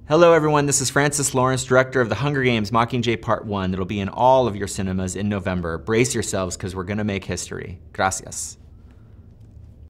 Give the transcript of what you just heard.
Hello everyone, this is Francis Lawrence, director of The Hunger Games Mockingjay Part 1 that'll be in all of your cinemas in November. Brace yourselves because we're gonna make history. Gracias.